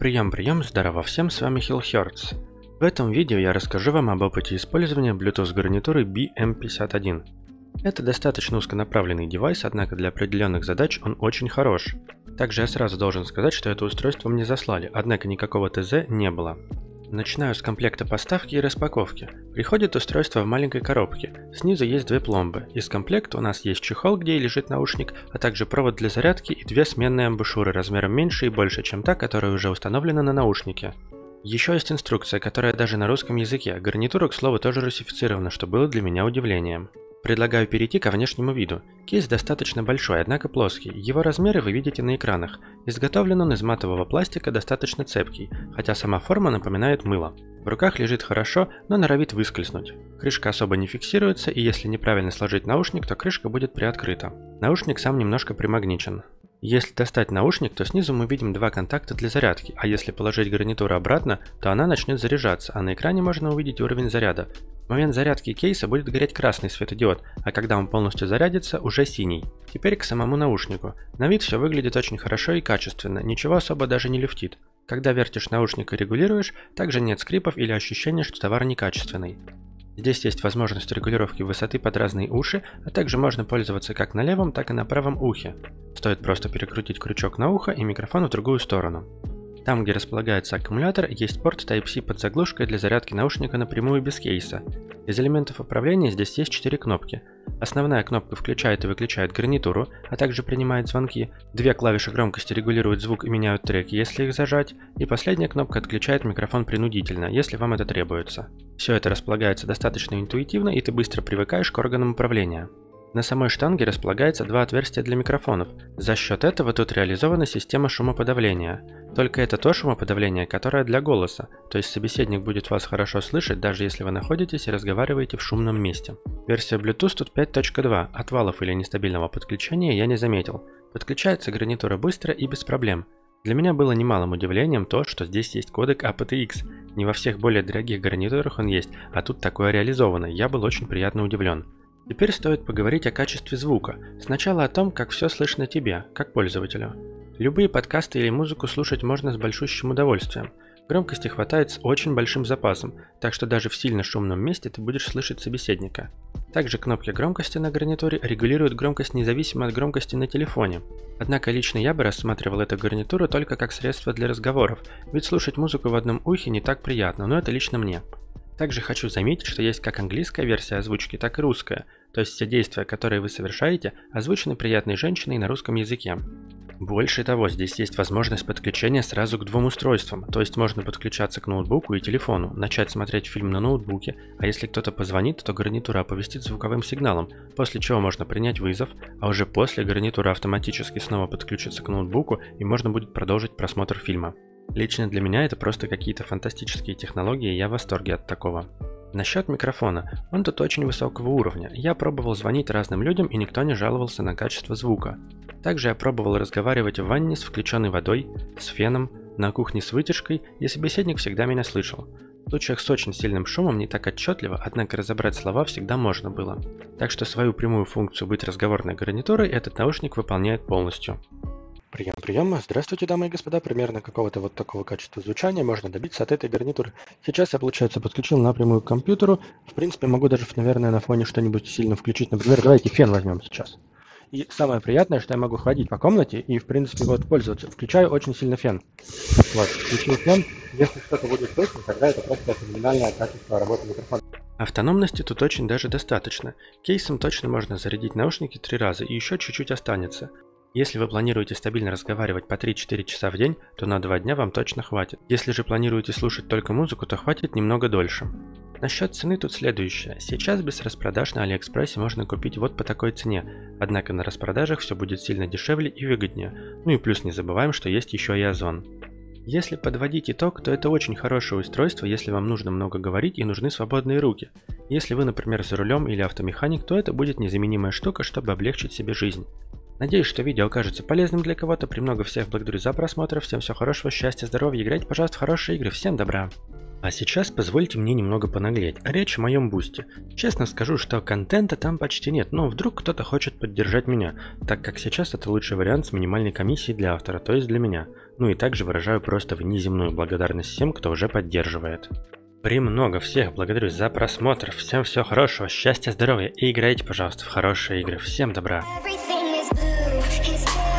Прием, здорово всем, с вами HillHurts. В этом видео я расскажу вам об опыте использования Bluetooth гарнитуры BM51. Это достаточно узконаправленный девайс, однако для определенных задач он очень хорош. Также я сразу должен сказать, что это устройство мне заслали, однако никакого ТЗ не было. Начинаю с комплекта поставки и распаковки. Приходит устройство в маленькой коробке. Снизу есть две пломбы. Из комплекта у нас есть чехол, где лежит наушник, а также провод для зарядки и две сменные амбушюры размером меньше и больше, чем та, которая уже установлена на наушнике. Еще есть инструкция, которая даже на русском языке. Гарнитура, к слову, тоже русифицирована, что было для меня удивлением. Предлагаю перейти ко внешнему виду. Кейс достаточно большой, однако плоский. Его размеры вы видите на экранах. Изготовлен он из матового пластика, достаточно цепкий, хотя сама форма напоминает мыло. В руках лежит хорошо, но норовит выскользнуть. Крышка особо не фиксируется, и если неправильно сложить наушник, то крышка будет приоткрыта. Наушник сам немножко примагничен. Если достать наушник, то снизу мы видим два контакта для зарядки, а если положить гарнитуру обратно, то она начнет заряжаться, а на экране можно увидеть уровень заряда. В момент зарядки кейса будет гореть красный светодиод, а когда он полностью зарядится, уже синий. Теперь к самому наушнику. На вид все выглядит очень хорошо и качественно, ничего особо даже не люфтит. Когда вертишь наушник и регулируешь, также нет скрипов или ощущения, что товар некачественный. Здесь есть возможность регулировки высоты под разные уши, а также можно пользоваться как на левом, так и на правом ухе. Стоит просто перекрутить крючок на ухо и микрофон в другую сторону. Там, где располагается аккумулятор, есть порт Type-C под заглушкой для зарядки наушника напрямую без кейса. Из элементов управления здесь есть 4 кнопки. Основная кнопка включает и выключает гарнитуру, а также принимает звонки. Две клавиши громкости регулируют звук и меняют треки, если их зажать. И последняя кнопка отключает микрофон принудительно, если вам это требуется. Все это располагается достаточно интуитивно, и ты быстро привыкаешь к органам управления. На самой штанге располагается два отверстия для микрофонов. За счет этого тут реализована система шумоподавления. Только это то шумоподавление, которое для голоса, то есть собеседник будет вас хорошо слышать, даже если вы находитесь и разговариваете в шумном месте. Версия Bluetooth тут 5.2, отвалов или нестабильного подключения я не заметил. Подключается гарнитура быстро и без проблем. Для меня было немалым удивлением то, что здесь есть кодек aptX. Не во всех более дорогих гарнитурах он есть, а тут такое реализовано, я был очень приятно удивлен. Теперь стоит поговорить о качестве звука. Сначала о том, как все слышно тебе, как пользователю. Любые подкасты или музыку слушать можно с большущим удовольствием. Громкости хватает с очень большим запасом, так что даже в сильно шумном месте ты будешь слышать собеседника. Также кнопки громкости на гарнитуре регулируют громкость независимо от громкости на телефоне. Однако лично я бы рассматривал эту гарнитуру только как средство для разговоров, ведь слушать музыку в одном ухе не так приятно, но это лично мне. Также хочу заметить, что есть как английская версия озвучки, так и русская, то есть все действия, которые вы совершаете, озвучены приятной женщиной на русском языке. Больше того, здесь есть возможность подключения сразу к двум устройствам, то есть можно подключаться к ноутбуку и телефону, начать смотреть фильм на ноутбуке, а если кто-то позвонит, то гарнитура оповестит звуковым сигналом, после чего можно принять вызов, а уже после гарнитура автоматически снова подключится к ноутбуку и можно будет продолжить просмотр фильма. Лично для меня это просто какие-то фантастические технологии, и я в восторге от такого. Насчет микрофона. Он тут очень высокого уровня. Я пробовал звонить разным людям, и никто не жаловался на качество звука. Также я пробовал разговаривать в ванне с включенной водой, с феном, на кухне с вытяжкой, и собеседник всегда меня слышал. В случаях с очень сильным шумом не так отчетливо, однако разобрать слова всегда можно было. Так что свою прямую функцию быть разговорной гарнитурой этот наушник выполняет полностью. Прием. Здравствуйте, дамы и господа. Примерно какого-то вот такого качества звучания можно добиться от этой гарнитуры. Сейчас я, получается, подключил напрямую к компьютеру. В принципе, могу даже, наверное, на фоне что-нибудь сильно включить. Например, давайте фен возьмем сейчас. И самое приятное, что я могу ходить по комнате и, в принципе, вот пользоваться. Включаю очень сильно фен. Вот, включил фен. Если что-то будет слышно, тогда это просто феноменальное качество работы микрофона. Автономности тут очень даже достаточно. Кейсом точно можно зарядить наушники 3 раза и еще чуть-чуть останется. Если вы планируете стабильно разговаривать по 3-4 часа в день, то на 2 дня вам точно хватит. Если же планируете слушать только музыку, то хватит немного дольше. Насчет цены тут следующее. Сейчас без распродаж на Алиэкспрессе можно купить вот по такой цене, однако на распродажах все будет сильно дешевле и выгоднее. Ну и плюс не забываем, что есть еще и Озон. Если подводить итог, то это очень хорошее устройство, если вам нужно много говорить и нужны свободные руки. Если вы, например, за рулем или автомеханик, то это будет незаменимая штука, чтобы облегчить себе жизнь. Надеюсь, что видео окажется полезным для кого-то. Премного всех благодарю за просмотр. Всем всего хорошего, счастья, здоровья. Играйте, пожалуйста, в хорошие игры. Всем добра! А сейчас позвольте мне немного понаглеть. Речь о моем бусте. Честно скажу, что контента там почти нет, но вдруг кто-то хочет поддержать меня, так как сейчас это лучший вариант с минимальной комиссией для автора, то есть для меня. Ну и также выражаю просто внеземную благодарность всем, кто уже поддерживает. Премного всех благодарю за просмотр. Всем всего хорошего, счастья, здоровья и играйте, пожалуйста, в хорошие игры. Всем добра. Everything is blue. His